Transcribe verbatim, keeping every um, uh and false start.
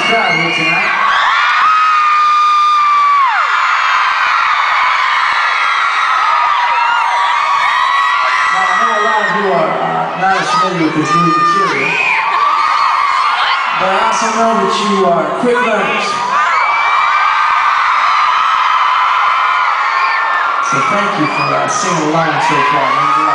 crowd here tonight. Now, I know a lot of you are uh, not as familiar with this new material, but I also know that you are quick learners. So thank you for uh, singing along so far.